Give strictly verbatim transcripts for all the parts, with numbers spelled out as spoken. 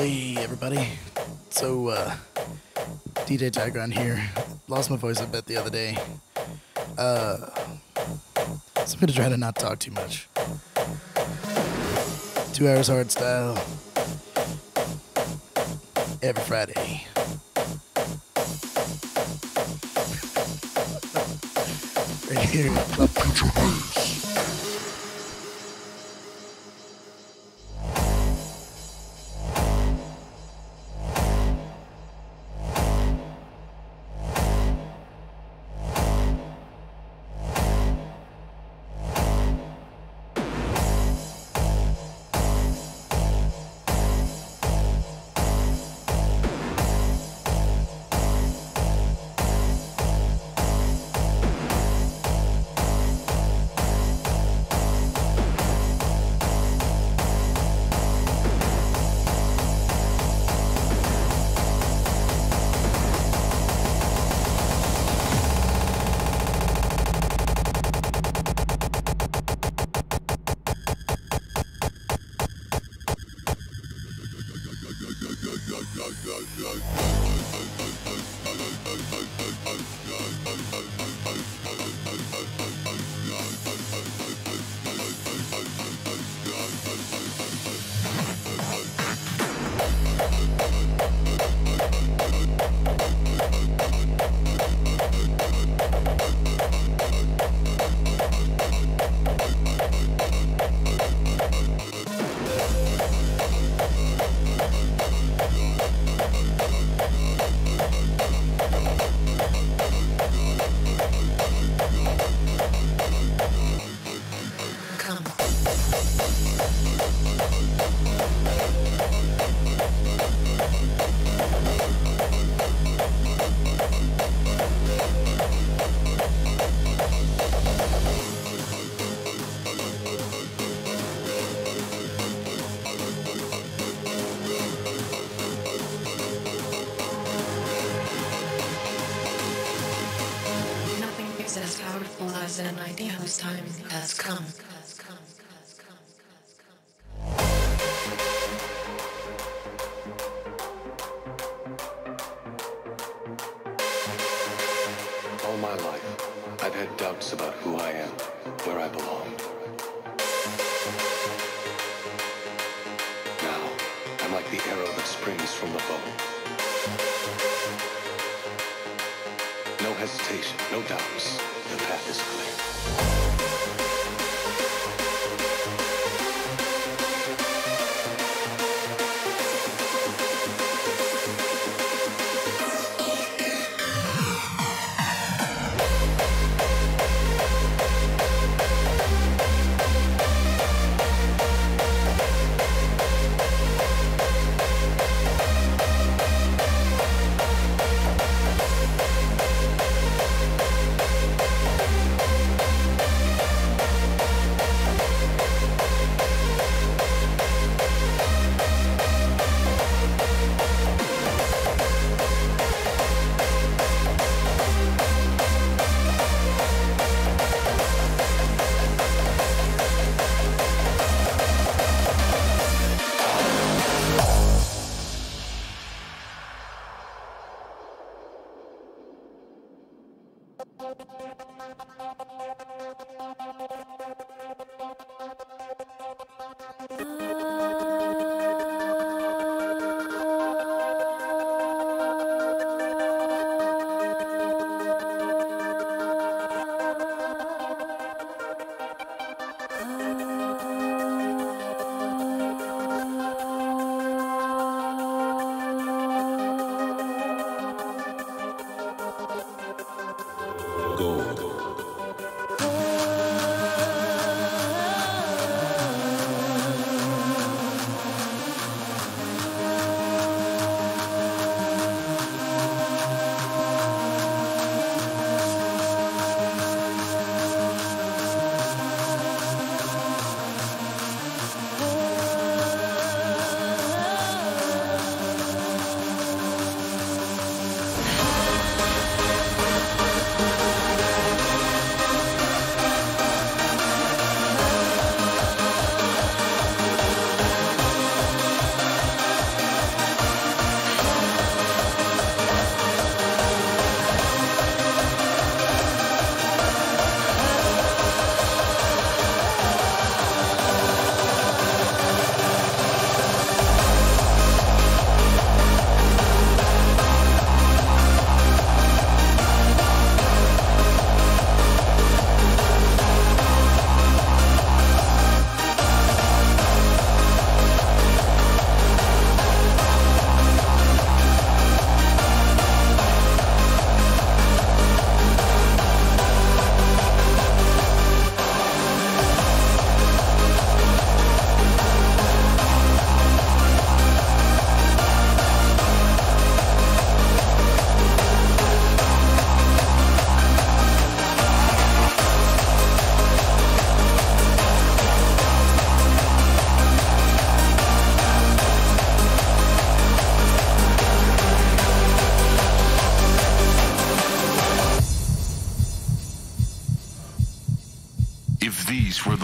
Hey everybody. So, uh, D J Tigron here. Lost my voice a bit the other day. Uh, so I'm gonna try to not talk too much. Two hours hard style. Every Friday. Right here. Club Future House. As powerful as an idea whose time has come. All my life, I've had doubts about who I am, where I belong. Now, I'm like the arrow that springs from the bow. No hesitation, no doubts. The path is clear.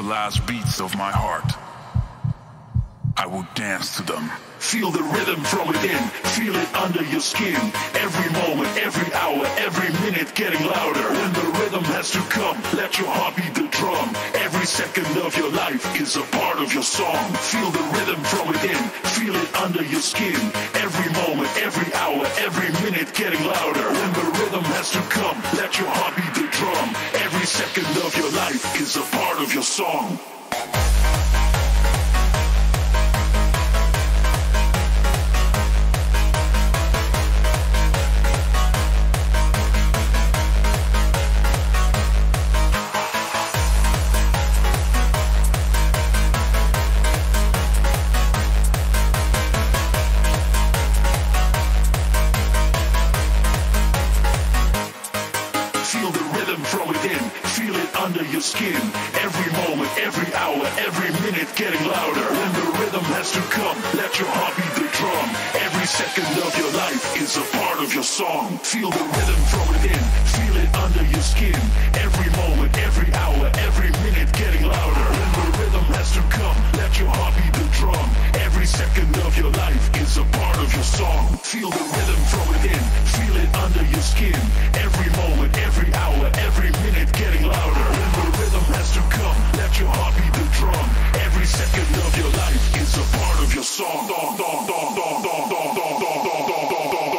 last beats of my heart. I will dance to them. Feel the rhythm from within, feel it under your skin. Every moment, every hour, every minute getting louder. When the rhythm has to come, let your heart beat the drum. Every second of your life is a part of your song. Feel the rhythm from within, feel it under your skin. Every moment, every hour, every minute getting louder. When the rhythm has to come, let your heart beat the drum. Every second of your life is a part of your song. Skin. Every moment, every hour, every minute getting louder. When the rhythm has to come, let your heart beat the drum. Every second of your life is a part of your song. Feel the rhythm from within, feel it under your skin. Every moment, every hour, every minute getting louder. When the rhythm has to come, let your heart beat the drum. Every second of your life is a part of your song. Feel the rhythm from within, feel it under your skin. Every moment, every hour, every minute getting louder. When the rhythm has to come, let your heart beat the drum. Every second of your life is a part of your song. Dong, dong, dong, dong, dong, dong, dong, dong, dong, dong, dong, dong.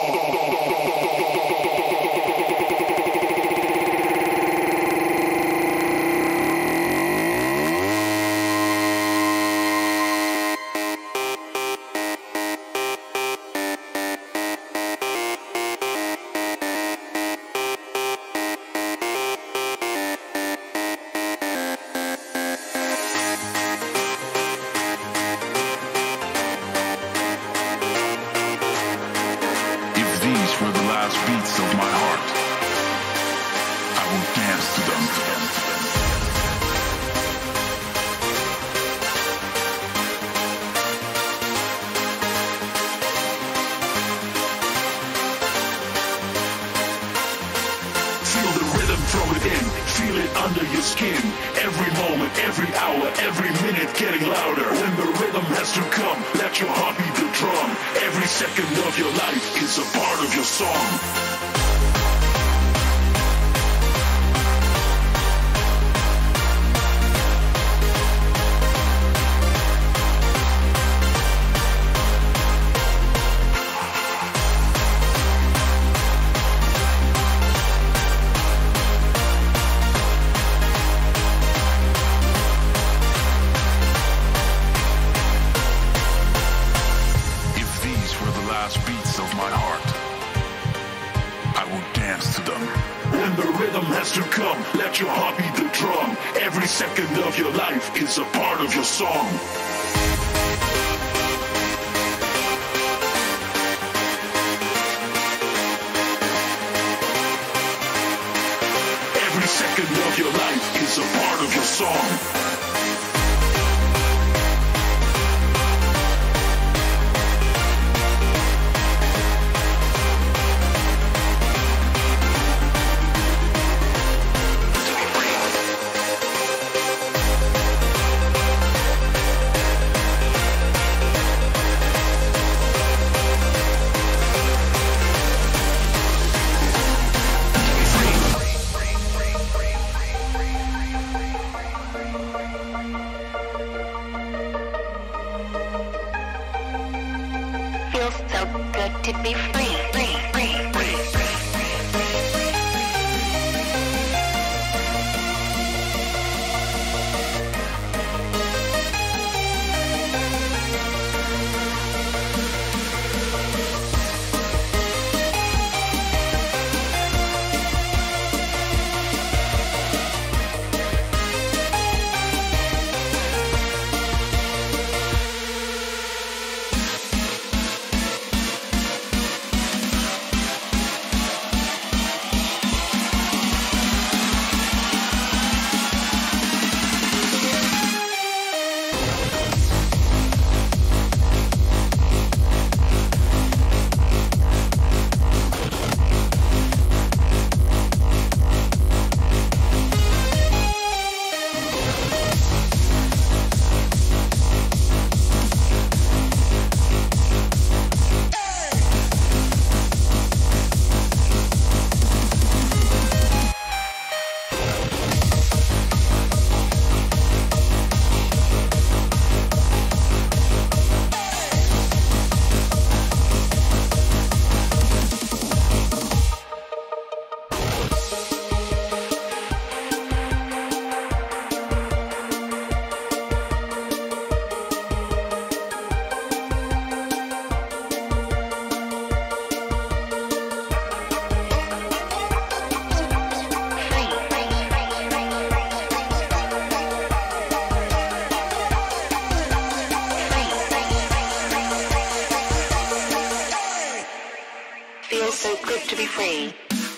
Feels so good to be free.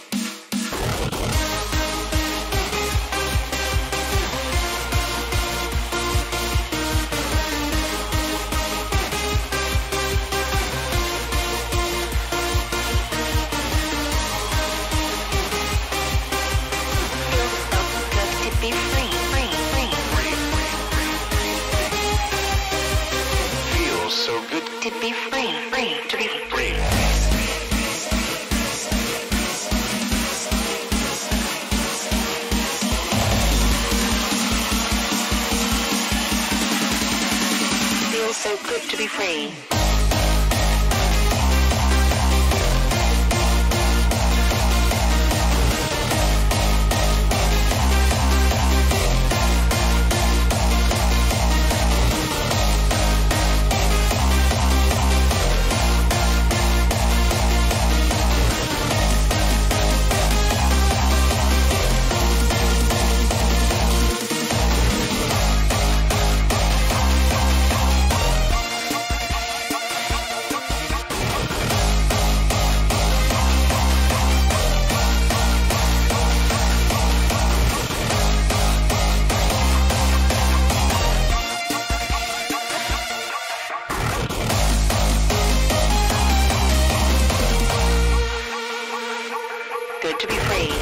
Feels so good To be free, free, to be free. Feels so good to be free. Good to be free.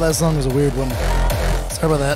last song was a weird one. Sorry about that.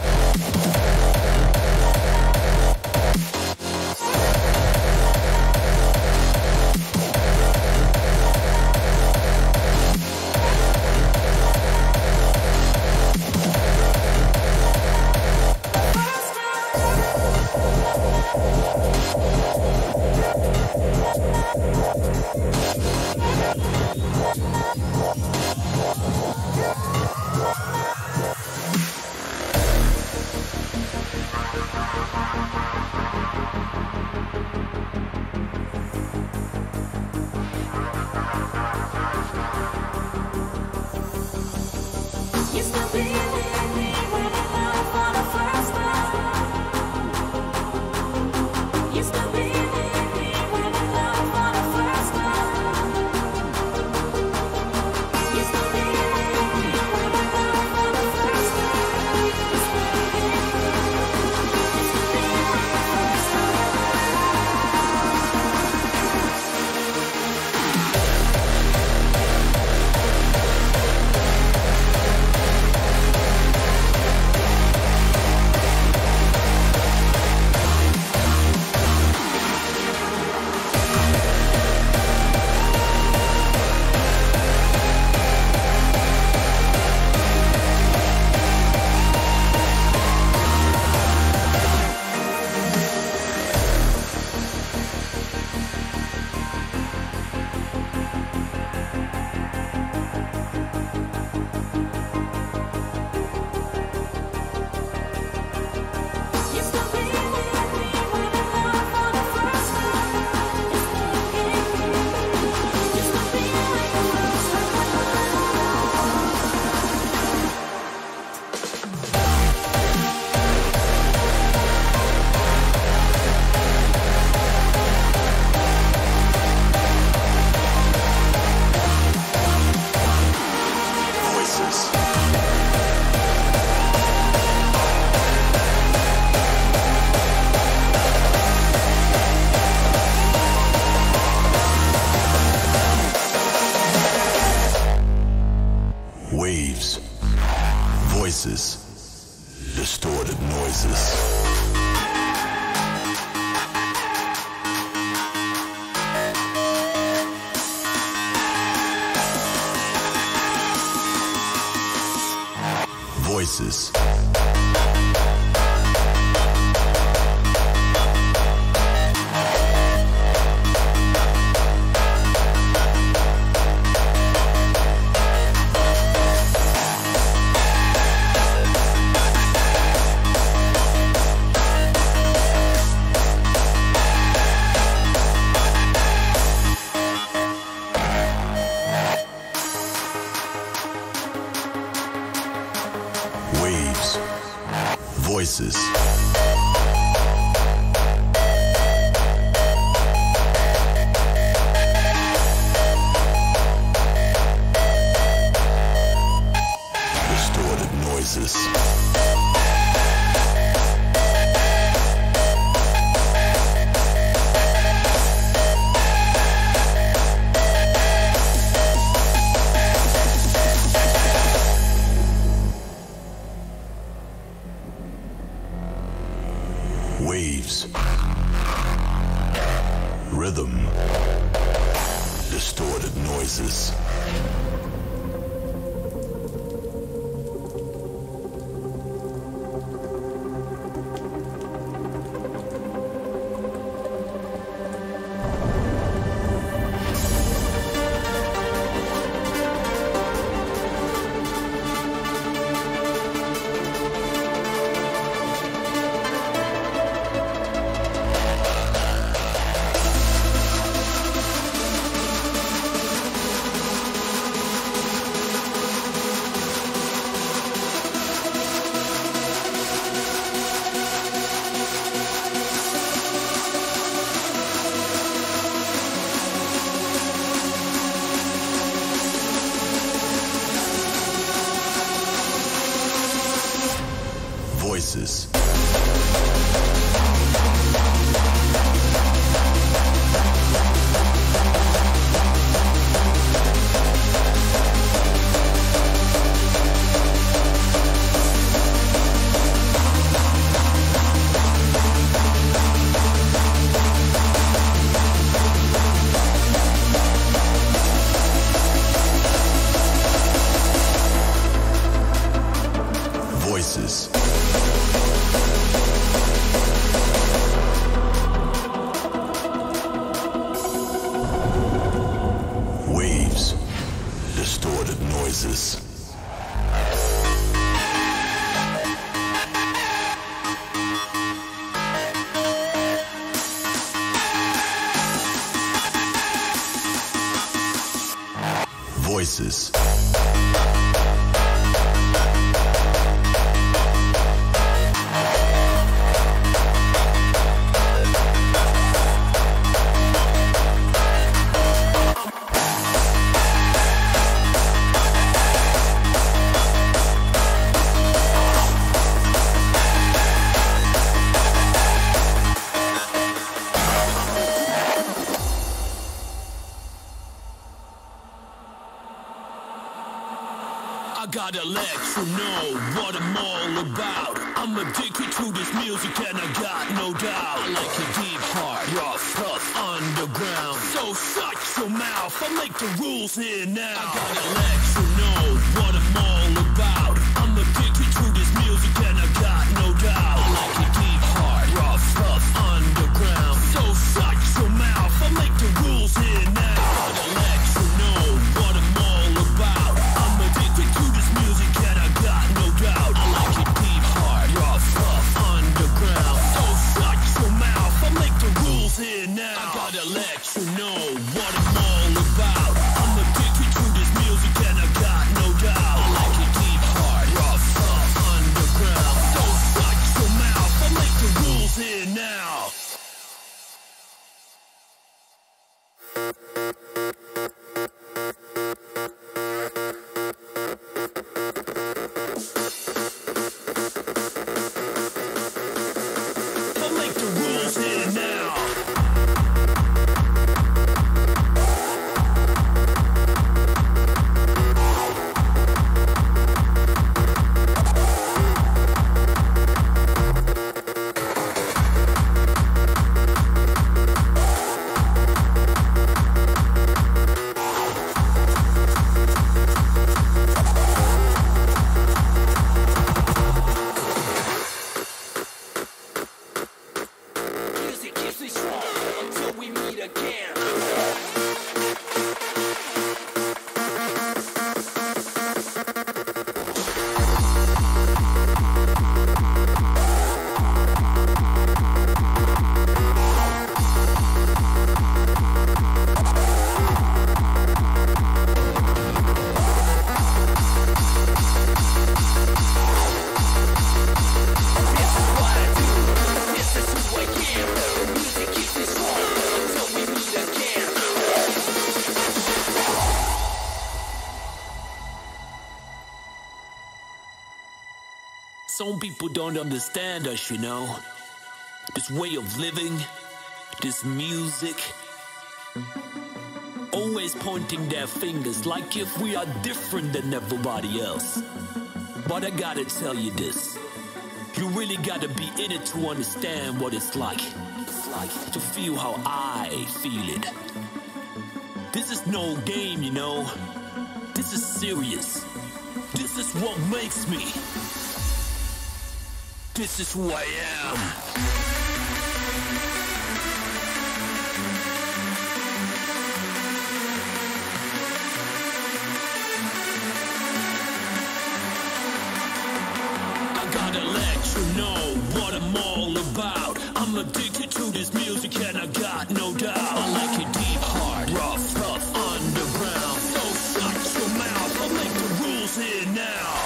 Waves, voices, distorted noises. Voices. Waves, voices. Distorted noises. Waves, rhythm, distorted noises. Voices. Voices. I gotta let you know what I'm all about. I'm addicted to this music and I got no doubt. I like it deep, hard, rough, tough, underground. So shut your mouth, I make the rules here now. I gotta let you know what I'm all about. I'm addicted to this music and I got no doubt. I like it deep, hard, rough, tough, underground. So shut your mouth, I make the rules here now. I gotta let you know what I'm all about. I'm addicted to this music and I got no doubt. I like it deep, hard, rough, tough, underground. So shut your mouth, I make the rules here now. I gotta let you know what I'm all about. I'm addicted to this music and I got no doubt. I like it deep, hard, rough, tough, underground. So shut your mouth, I make the rules here now. Some people don't understand us, you know. This way of living, this music. Always pointing their fingers like if we are different than everybody else. But I gotta tell you this. You really gotta be in it to understand what it's like. It's like to feel how I feel it. This is no game, you know. This is serious. This is what makes me. This is who I am. I gotta let you know what I'm all about. I'm addicted to this music and I got no doubt. I like it deep, hard, rough, tough, underground. So shut your mouth, I'll make the rules here now.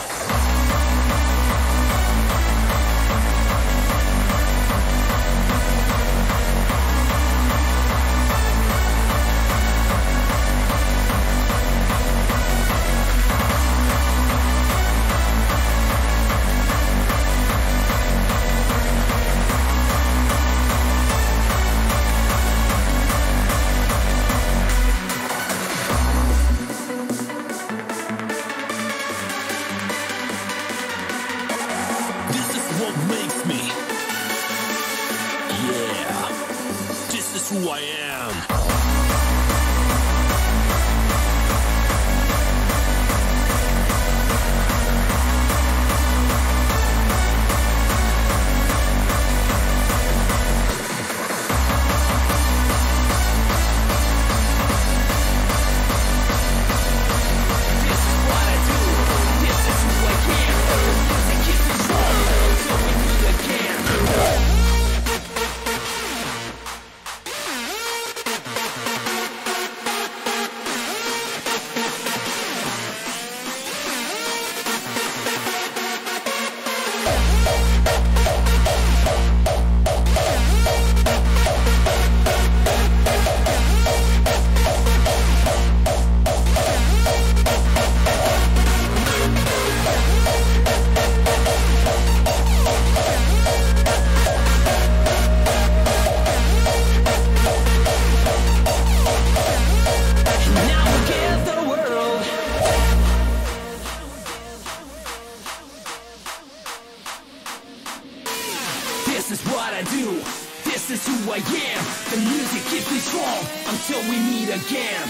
till we meet again.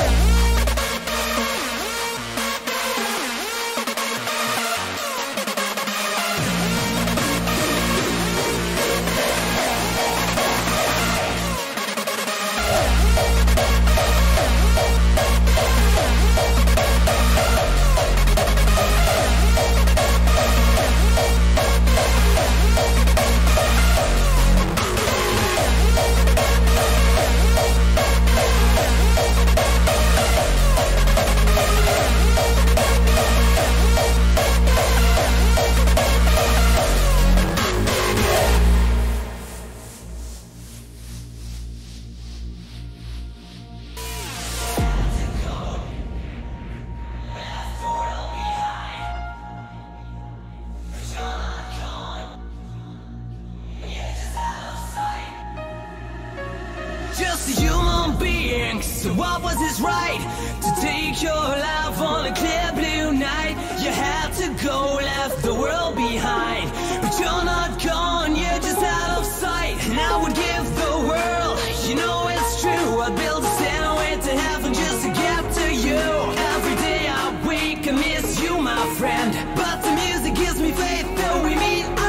Just a human being, so what was his right to take your life on a clear blue night? You had to go, left the world behind, but you're not gone, you're just out of sight. And I would give the world, you know it's true, I'd build a stairway to heaven just to get to you. Every day I wake, I miss you, my friend, but the music gives me faith that we meet again.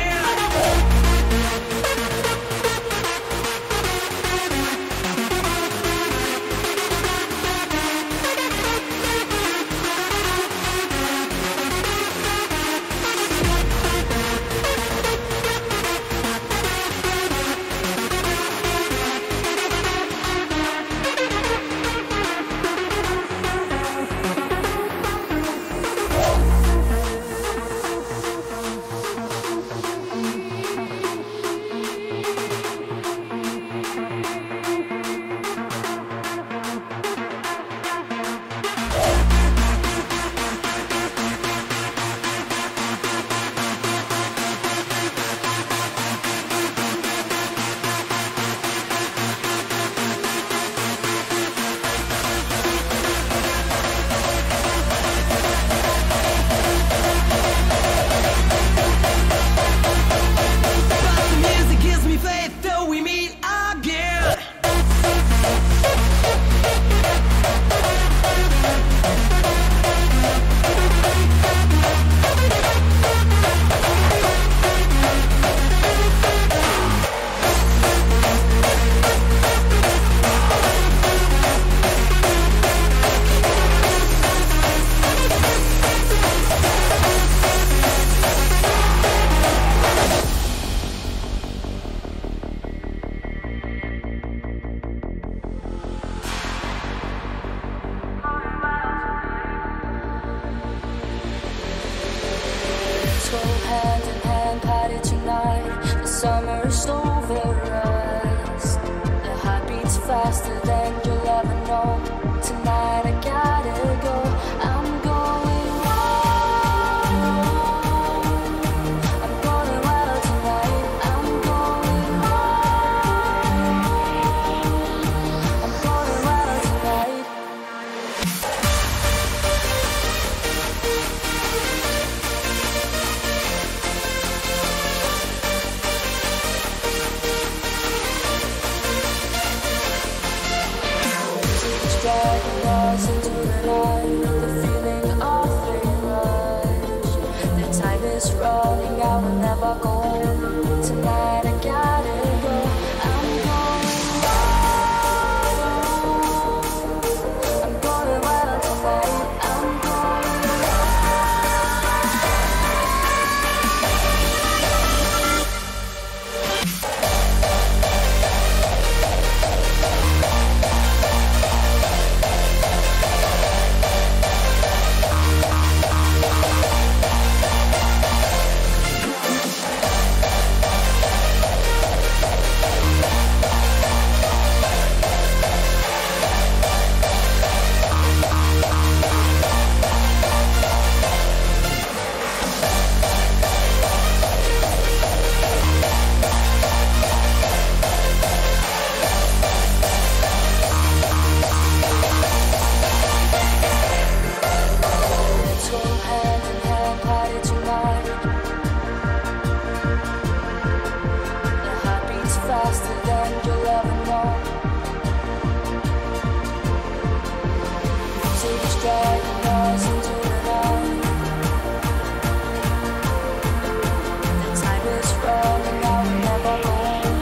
Hand in hand, party tonight. The summer's over us. The heart beats faster than you'll ever know. Tonight I gotta go. I'm going wild. I'm going wild tonight. I'm going wild. I'm going wild tonight. Dragging us into the night, the feeling of a rush. The time is running out, we'll never go home. Tonight I gotta go. I'm going wild. I'm going wild tonight. I'm going wild. dragging us into the night. The time is running out, we'll never go home.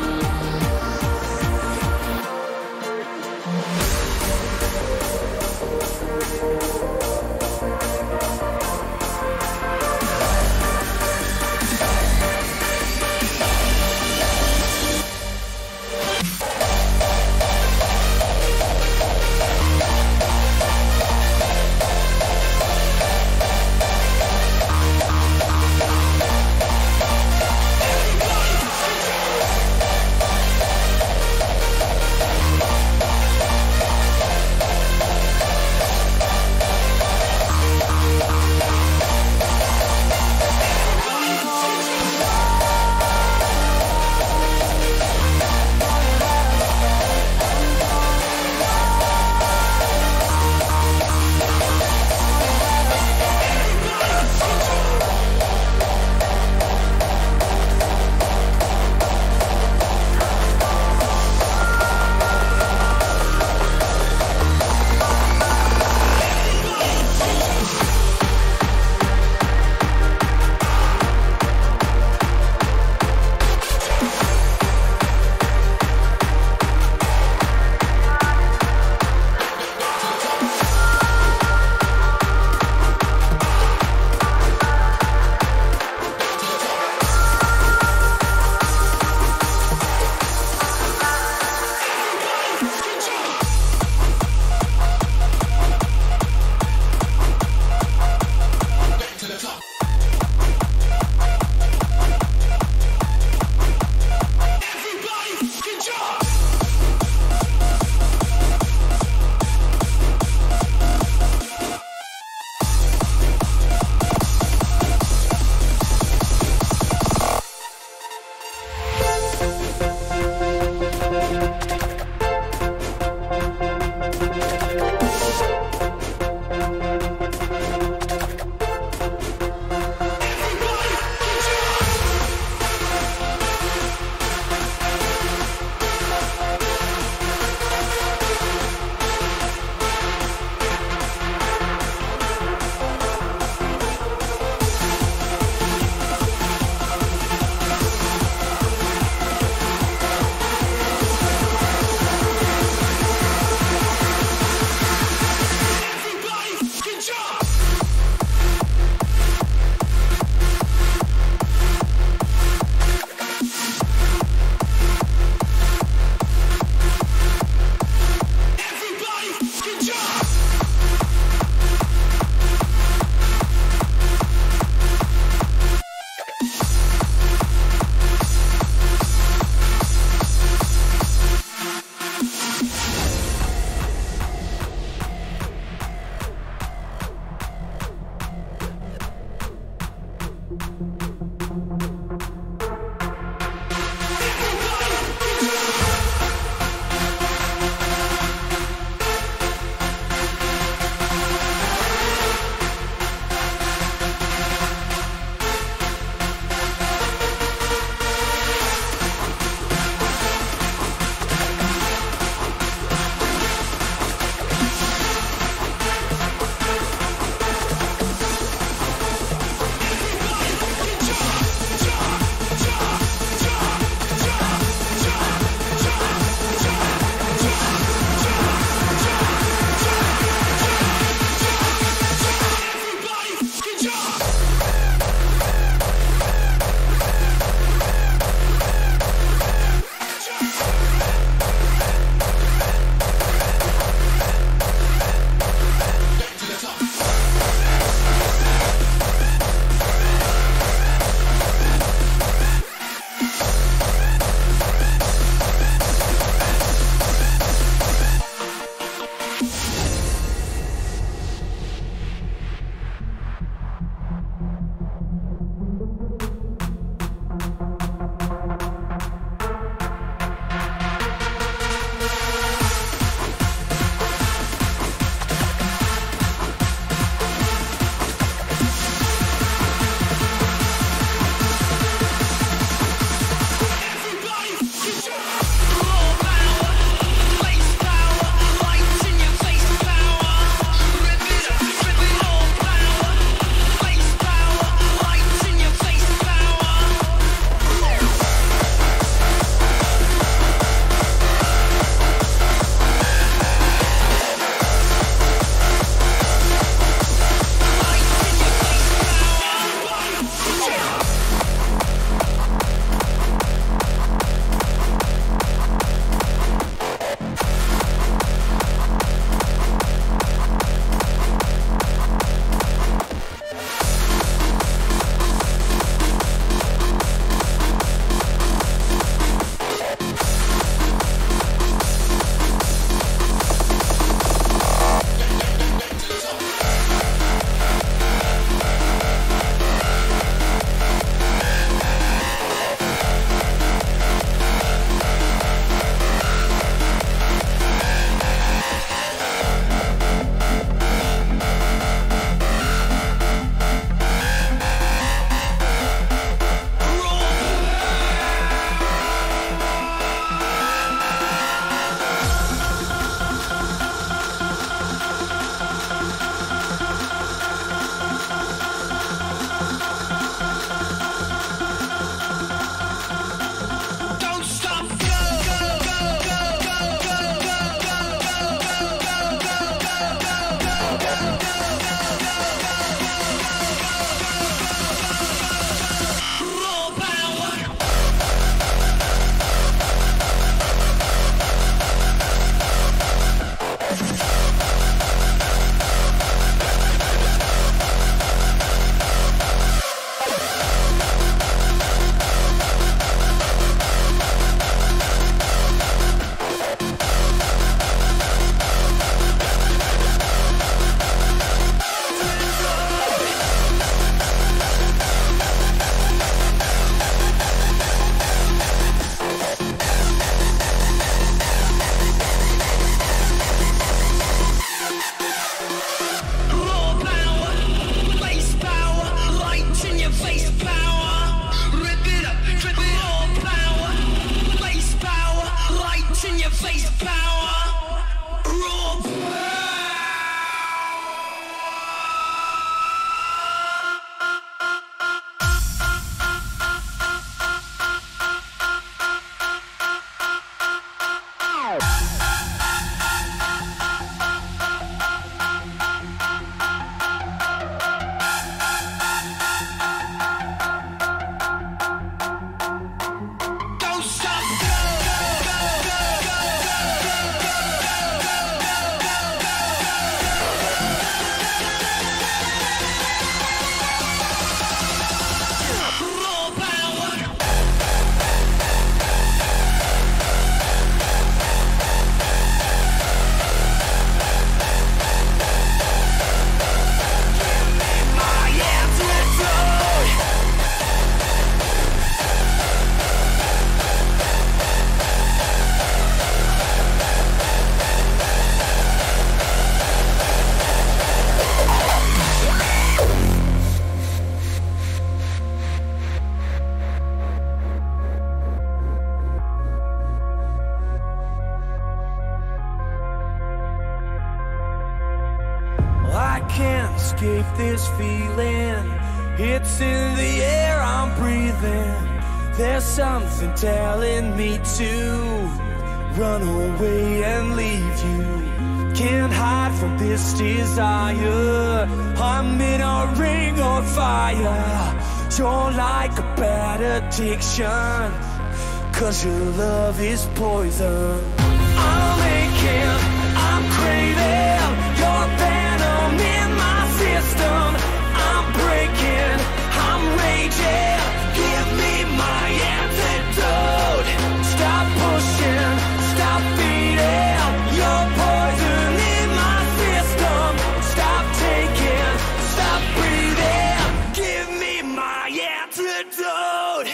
can't escape this feeling. It's in the air I'm breathing. There's something telling me to run away and leave you. Can't hide from this desire. I'm in a ring of fire. You're like a bad addiction, 'cause your love is poison. I'm aching, I'm craving your venom in my system. I'm breaking, I'm raging. Give me my antidote. Stop pushing, stop feeding your poison in my system. Stop taking, stop breathing. Give me my antidote.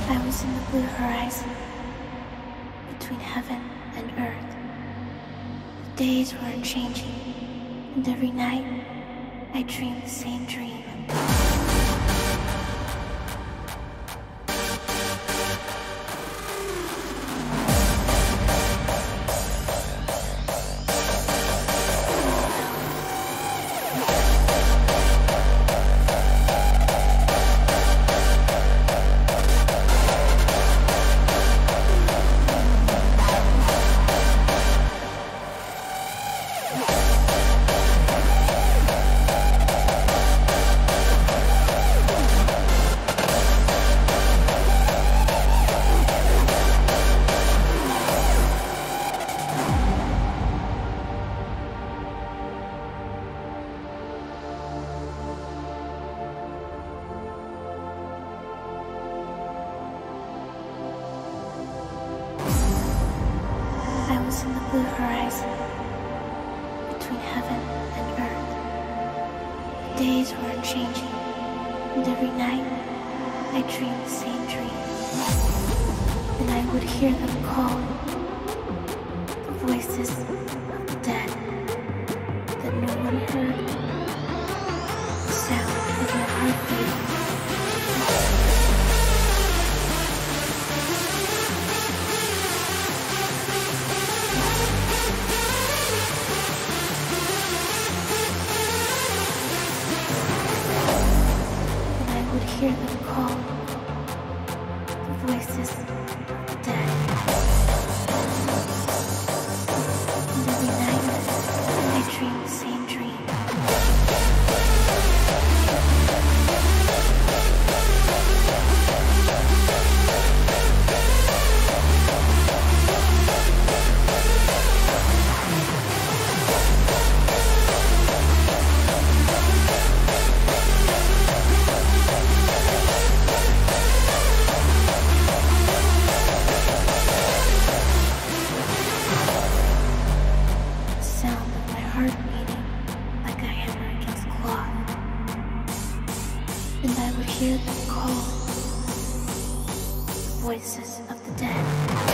I was in the blue horizon, between heaven and earth. The days were changing, and every night I dreamed the same dream. In the blue horizon, between heaven and earth. The days were changing, and every night I dreamed the same dream. And I would hear them call, the voices of the dead that no one heard, the sound of my heartbeat. Hear them call, the voices of the dead. And every night I dream the same dream. Hear them call, the voices of the dead.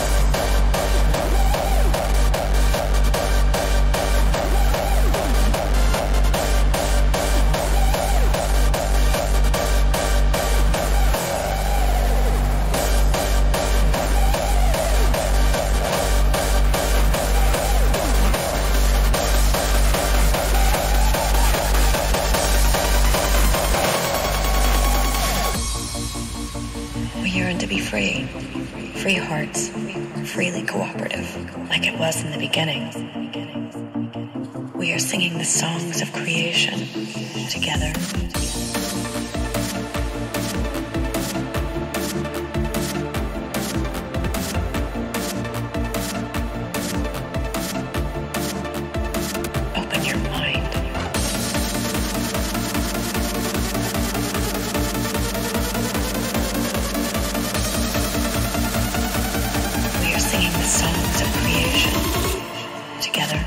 To be free, free hearts, freely cooperative, like it was in the beginning. We are singing the songs of creation together. Open your mind. Singing the songs of creation together.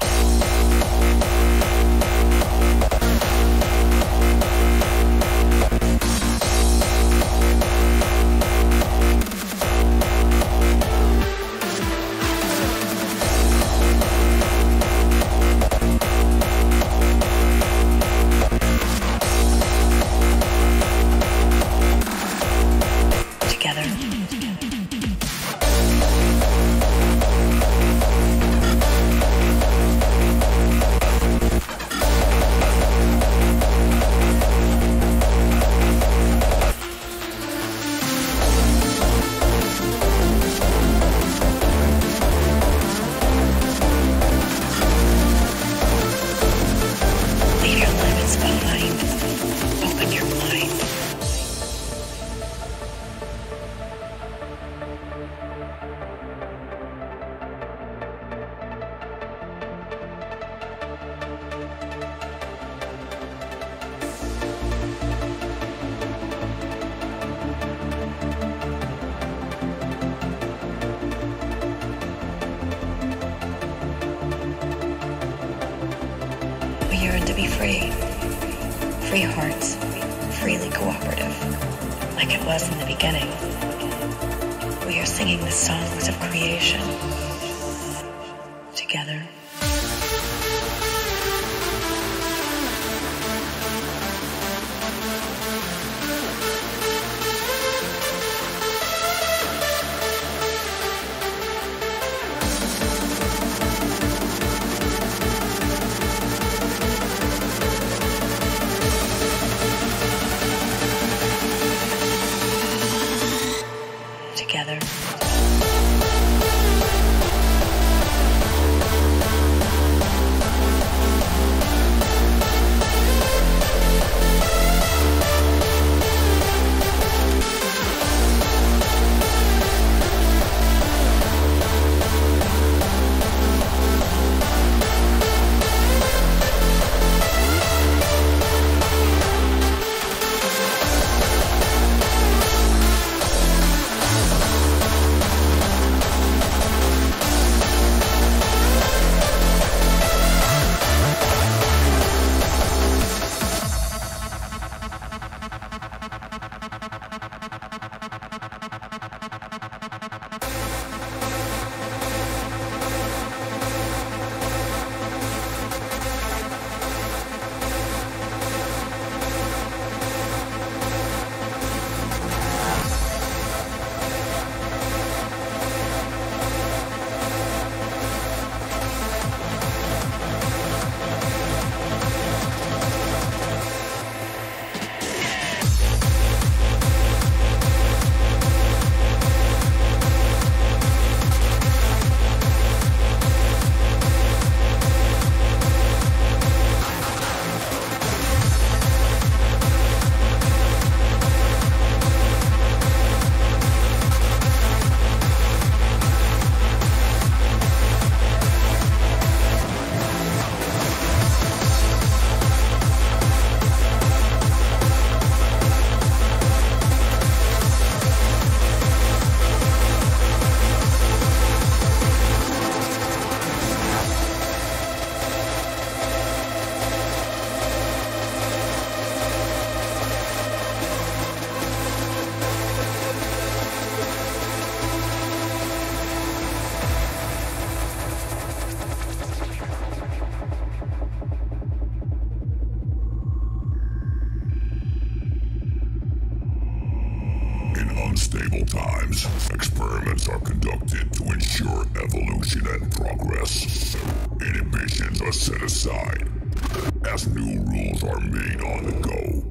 be free. Free hearts, freely cooperative, like it was in the beginning. singing the songs of creation together. Together. Unstable times, experiments are conducted to ensure evolution and progress. Inhibitions are set aside as new rules are made on the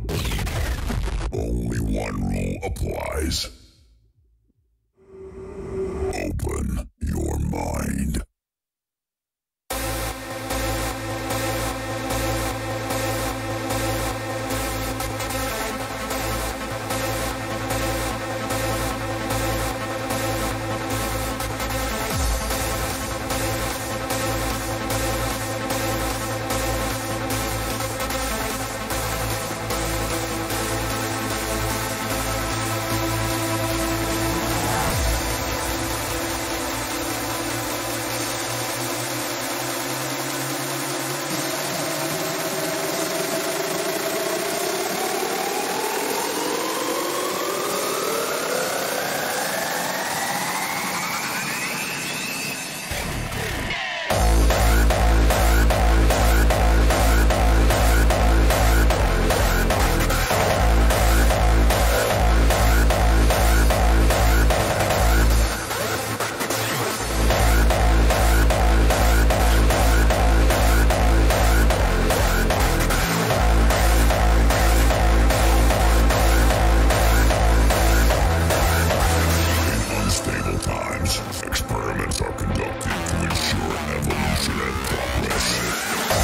go. Only one rule applies. Open your mind. Experiments are conducted to ensure evolution and progress.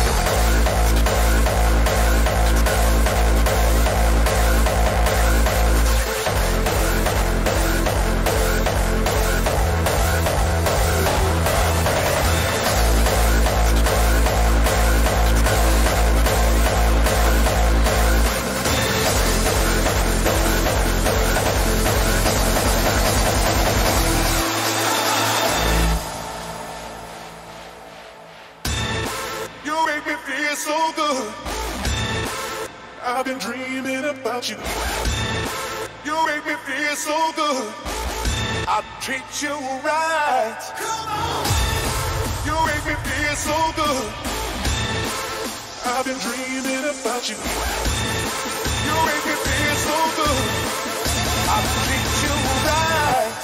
So good. I've been dreaming about you. You make me feel so good. I treat you right. You make me feel so good. I've been dreaming about you. You make me feel so good. I treat you right.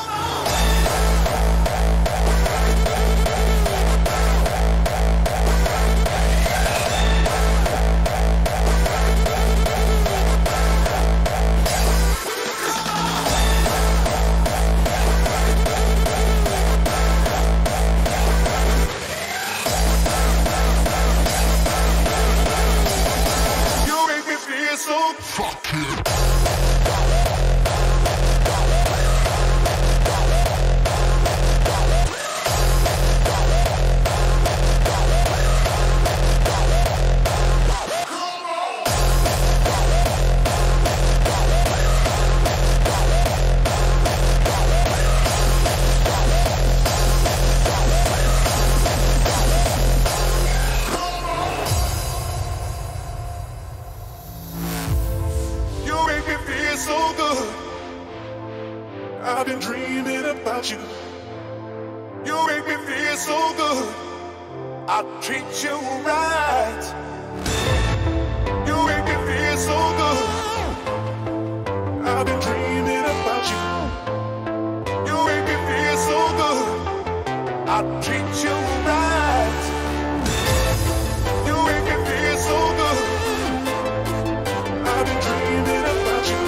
So fuck you. So good. I've been dreaming about you. You make me feel so good. I treat you right. You make me feel so good. I've been dreaming about you. You make me feel so good. I treat you right. You make me feel so good. I've been dreaming about you.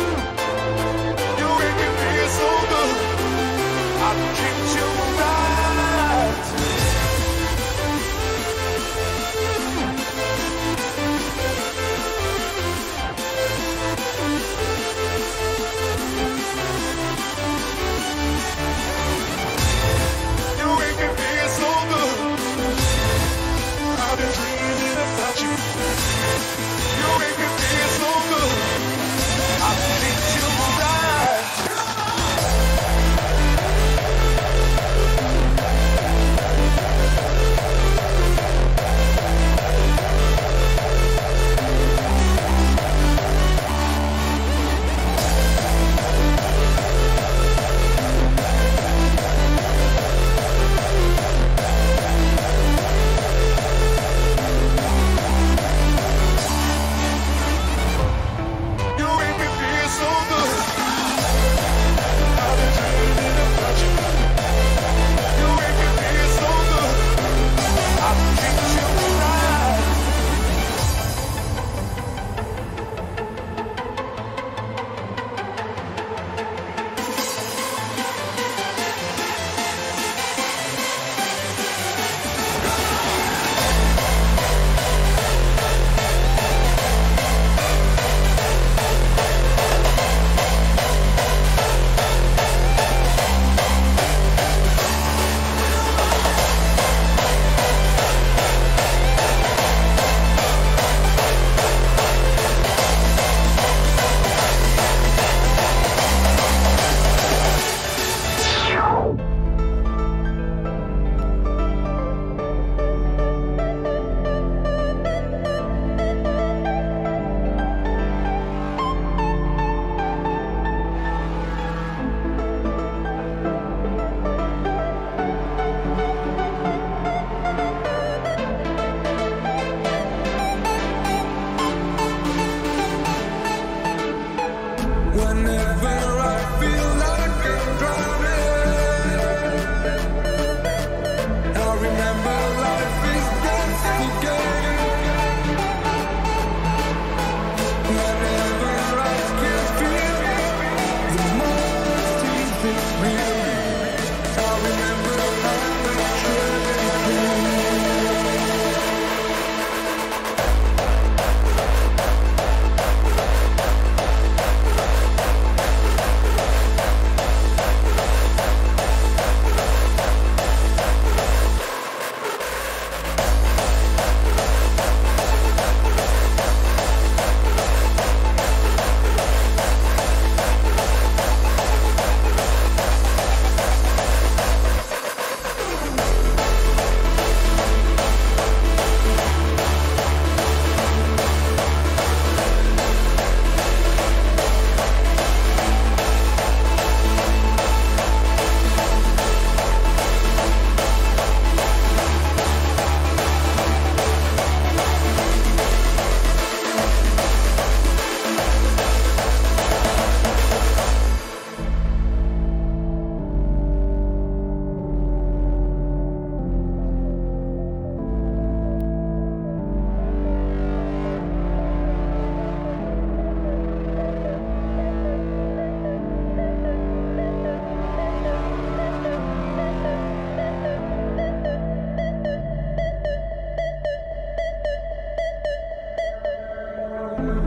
So good, I treat you right. You make me feel so good. I've been dreaming about you. You make me feel so good. I treat you right.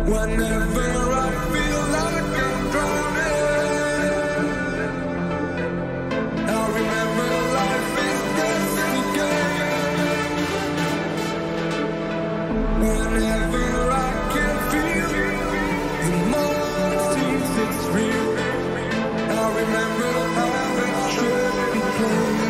Whenever I feel like I'm drowning, I remember life is just a game. Whenever I can feel the moment seems it's real, I remember how it should be played.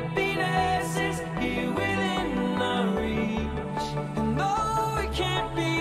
Happiness is here within our reach, and though it can't be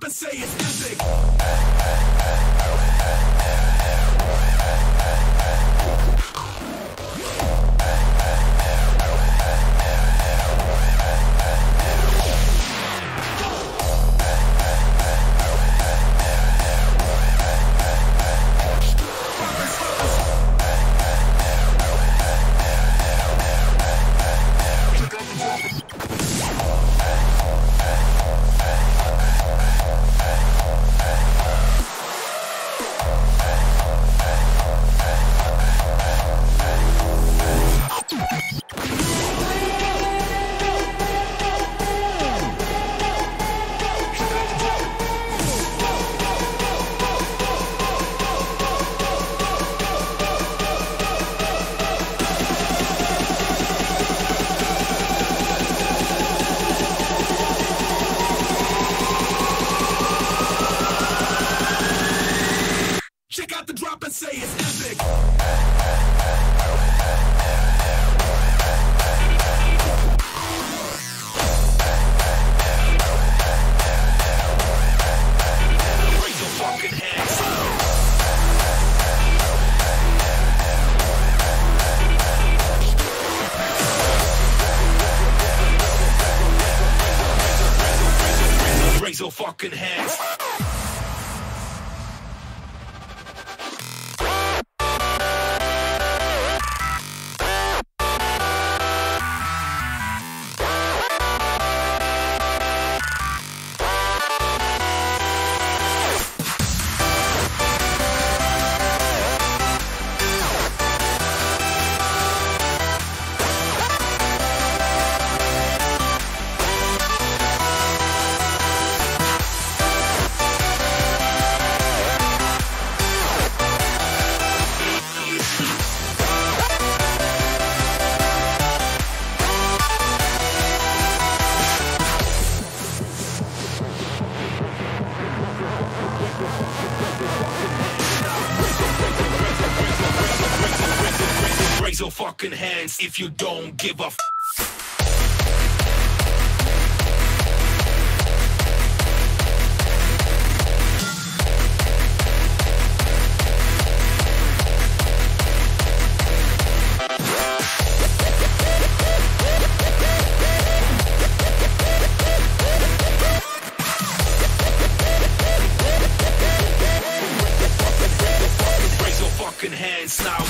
and say it's epic. Raise your fucking hands. Raise your fucking hands if you don't give a f. Raise your fucking hands now.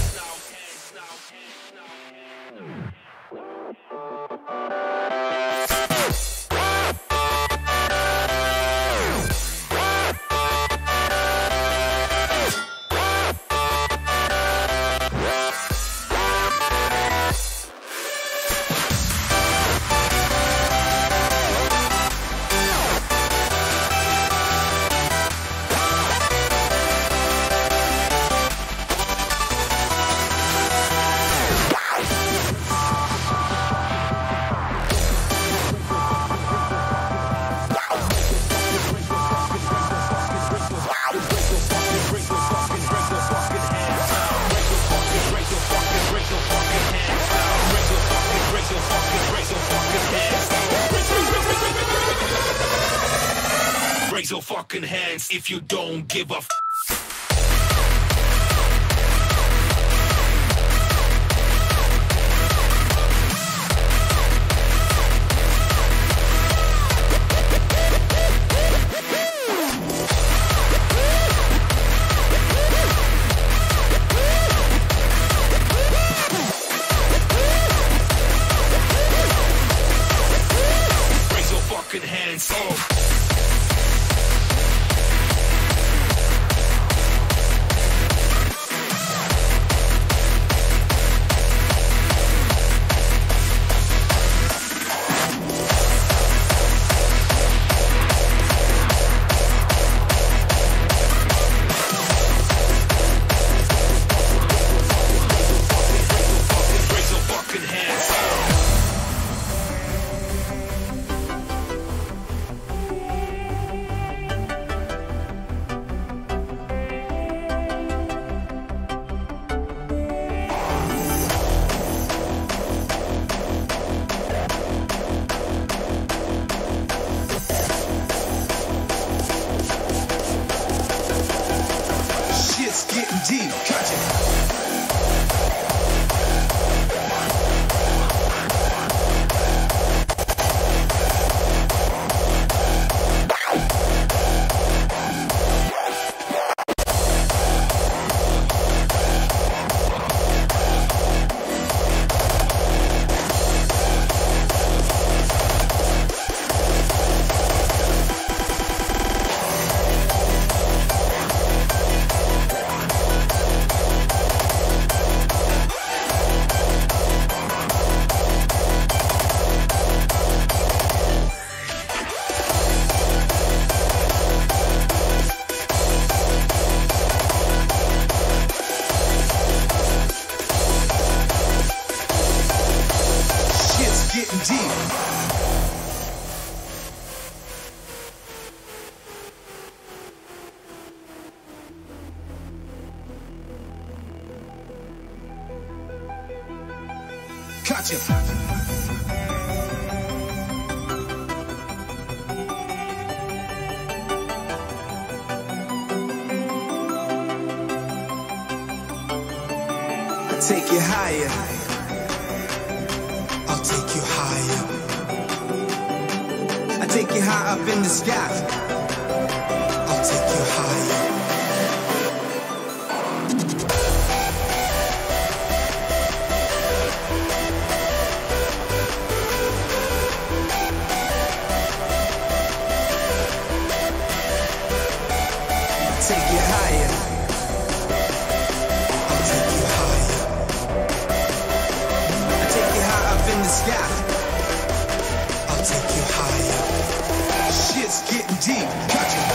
Raise your fucking hands if you don't give a f. Raise your fucking hands up. deep. Catch it. Catch it. I'll take you higher. I'll take you higher. I take you high up in the sky. I'll take you higher. Take you higher. I'll take you higher. I take you high up in the sky. I'll take you higher. Shit's getting deep. Catch it.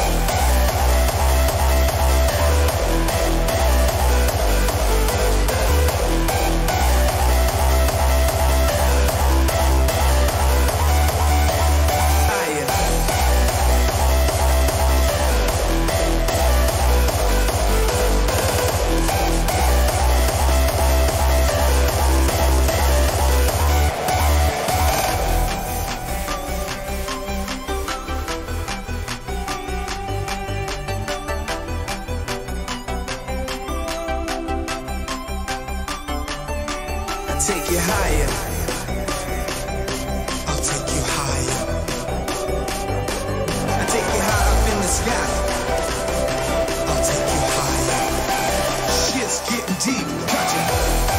Take you higher. I'll take you higher. I take you high up in the sky. I'll take you higher. Shit's getting deep. Catch it.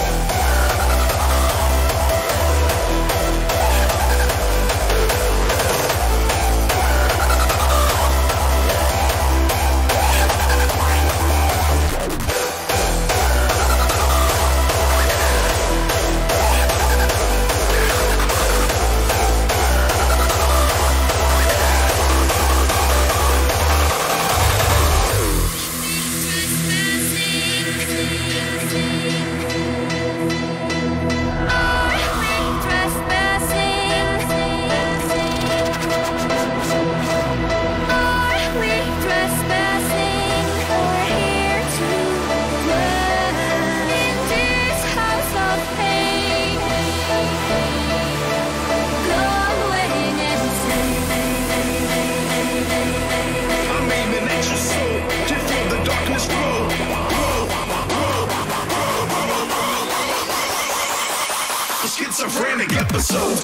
Schizophrenic episode.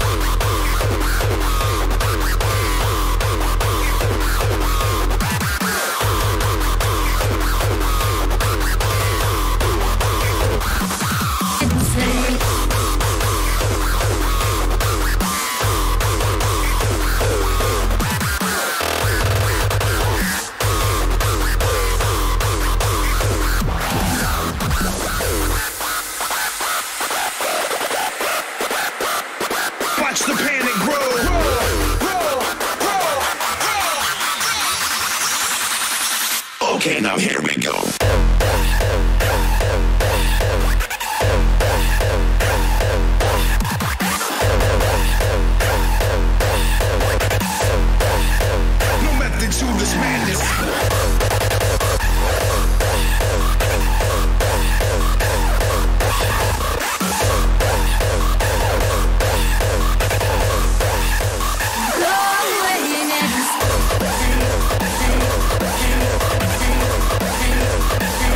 Watch the panic grow. Okay, now here we go. No method to this madness. Go away and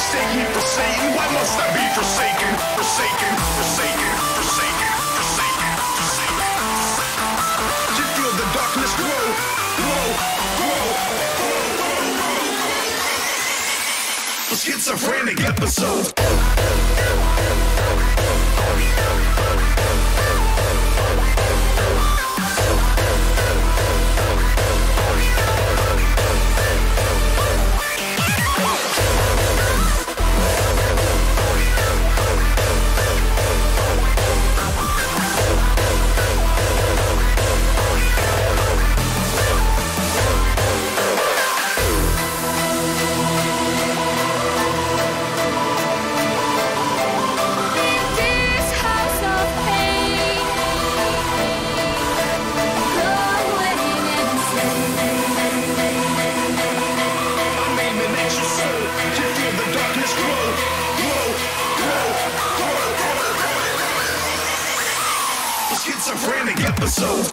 mistake me for Satan? Why must I be forsaken, forsaken, forsaken, forsaken, forsaken, forsaken? You feel the darkness grow, grow, grow, grow, grow, grow. A schizophrenic episode. Schizophrenic episode.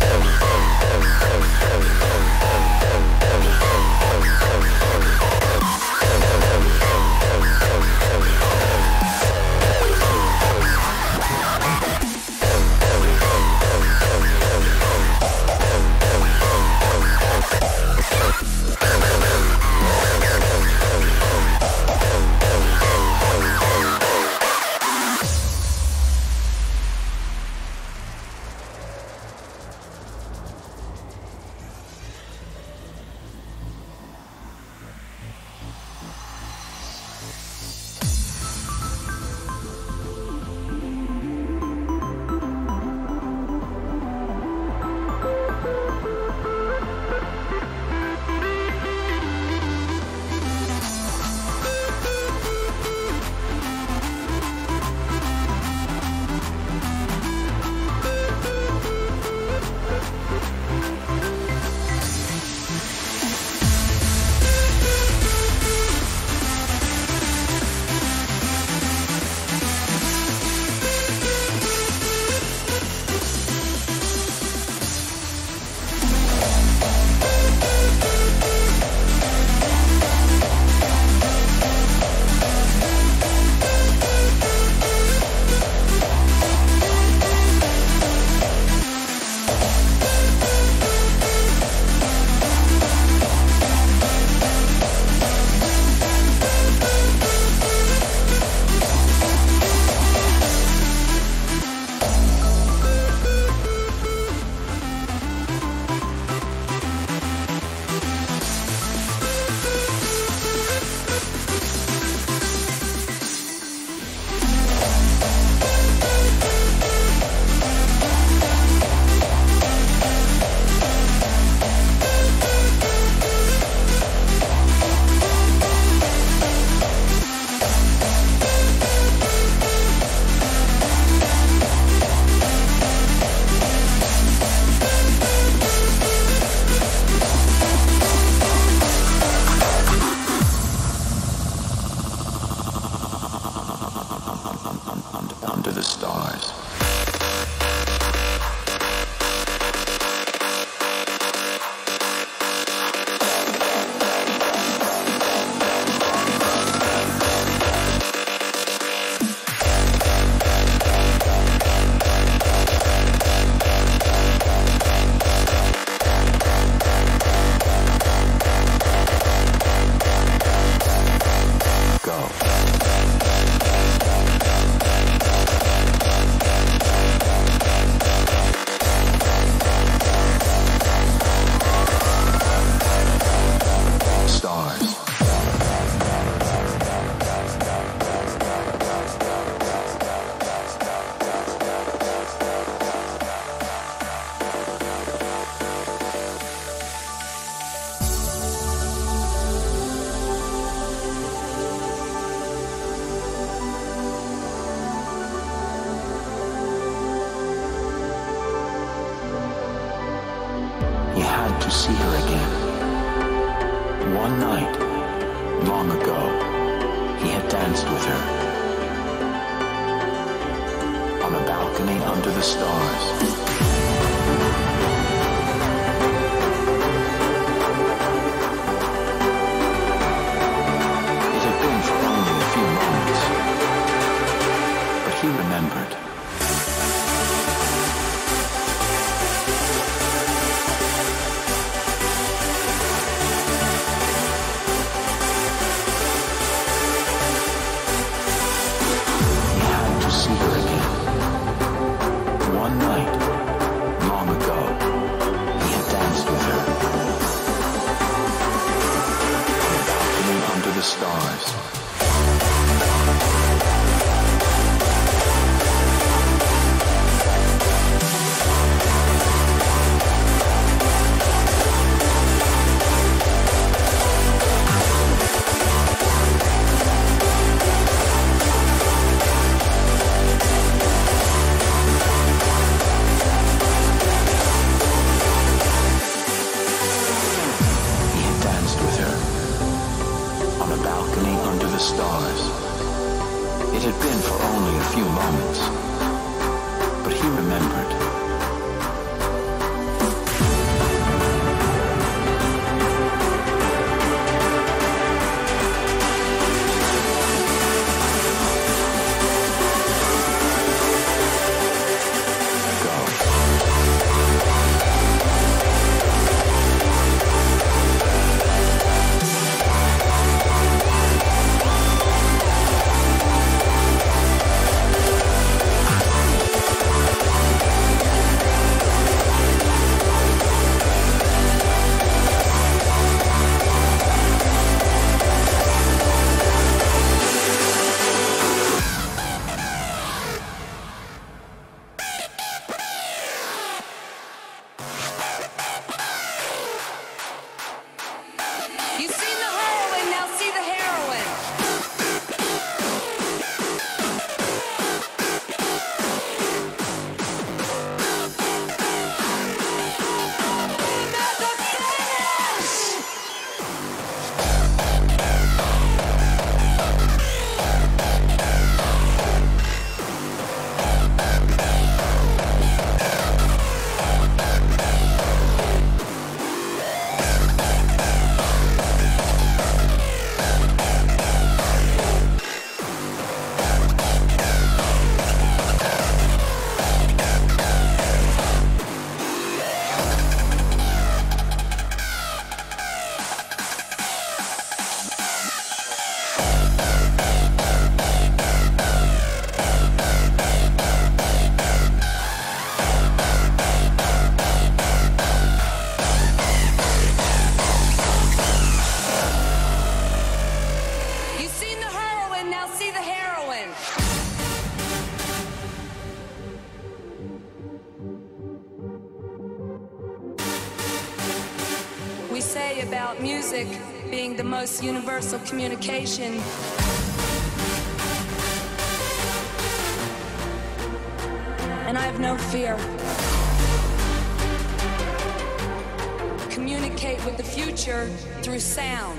to see her again. One night, long ago, he had danced with her on a balcony under the stars. It had been for only was. It had been for only a few moments, but he remembered. About music being the most universal communication. And I have no fear. Communicate with the future through sound.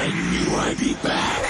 I knew I'd be back.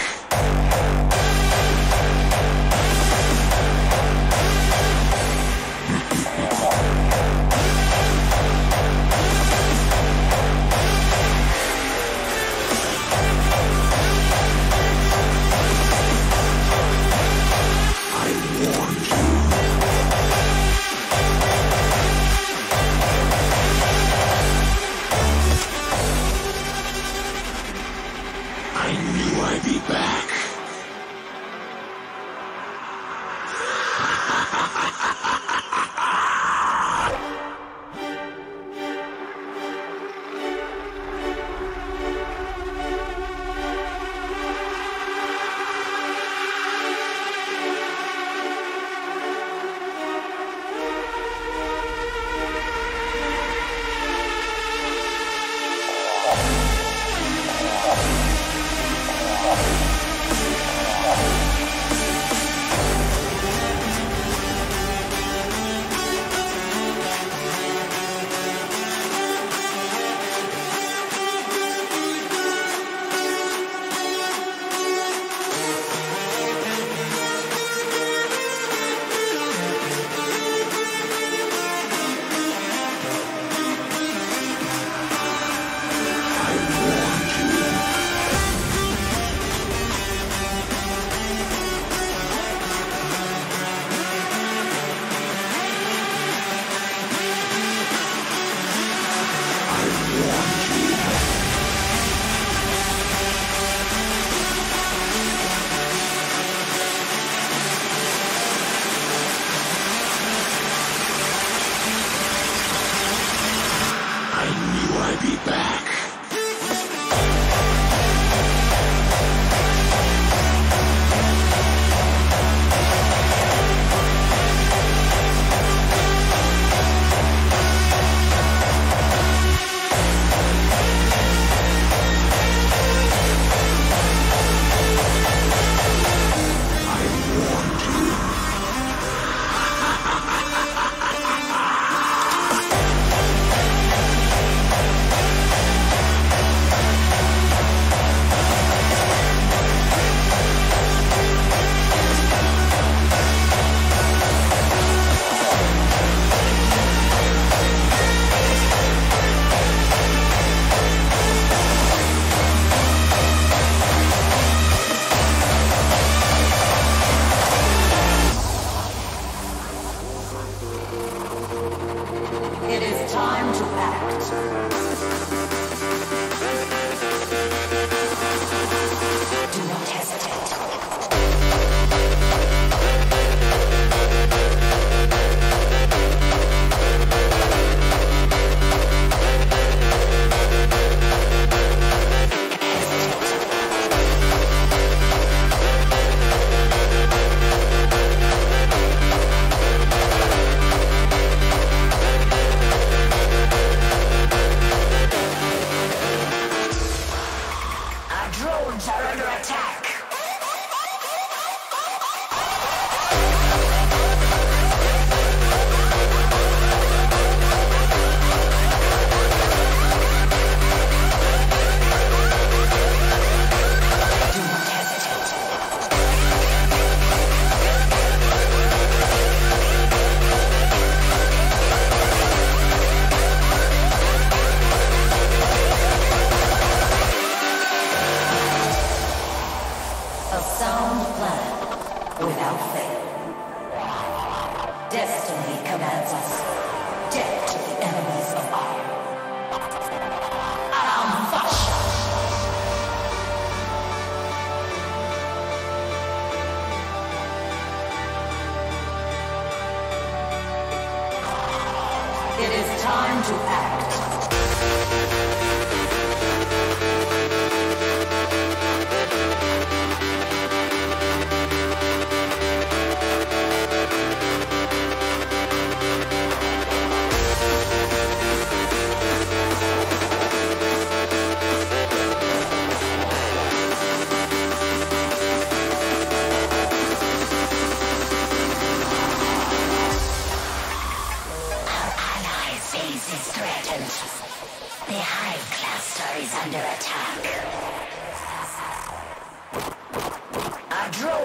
They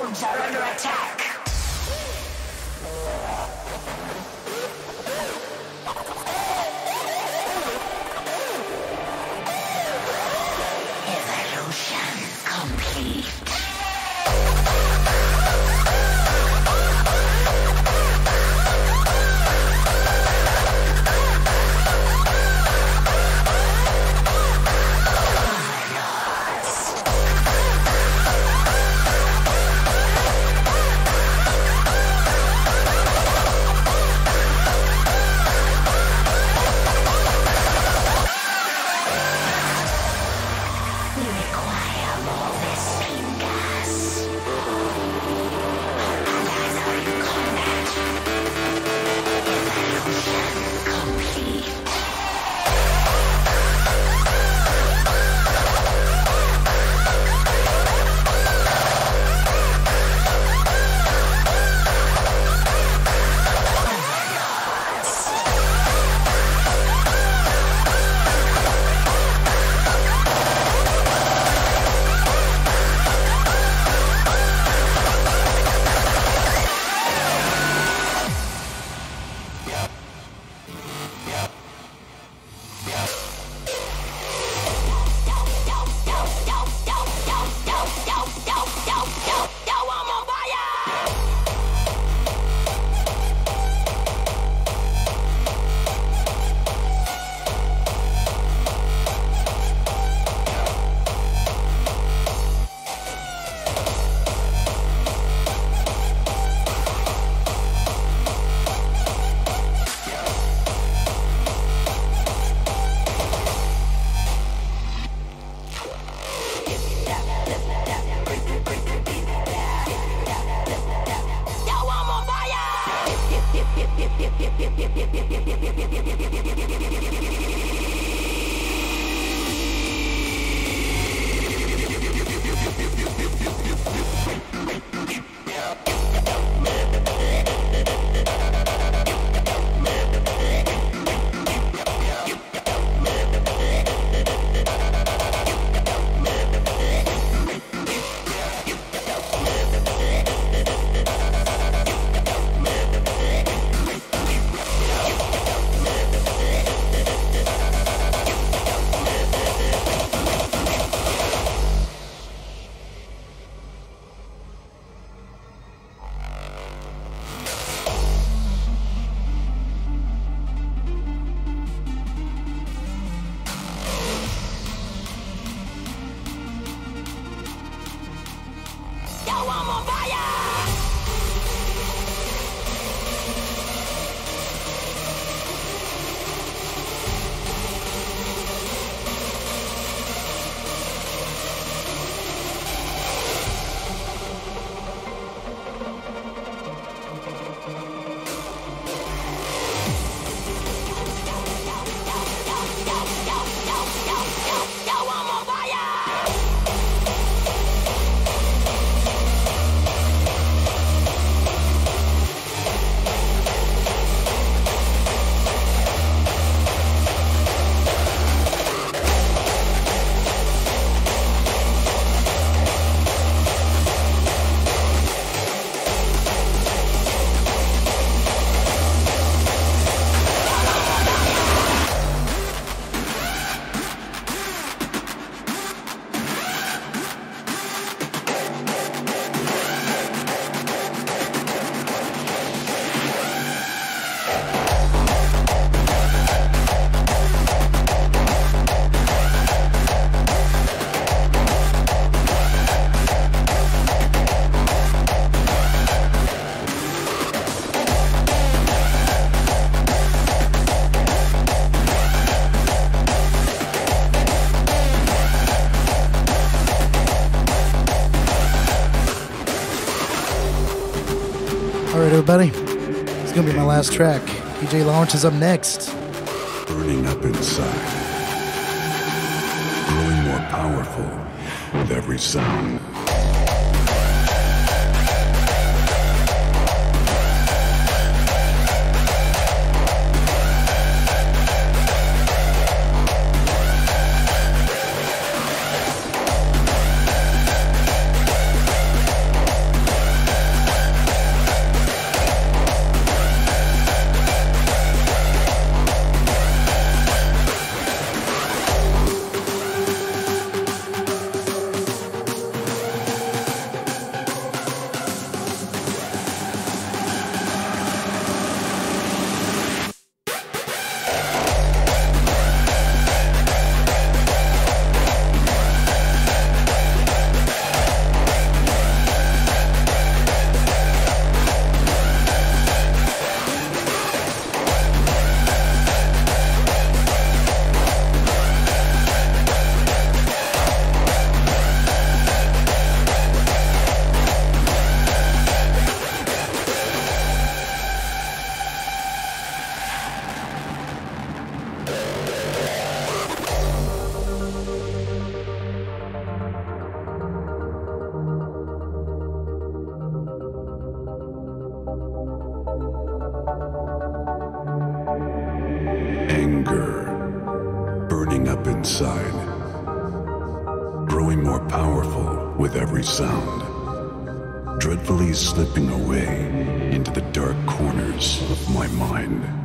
systems are under attack. Evolution complete. Alright, everybody. It's going to be my last track. D J Launch is up next. Burning up inside. Growing more powerful with every sound. up inside, growing more powerful with every sound, dreadfully slipping away into the dark corners of my mind.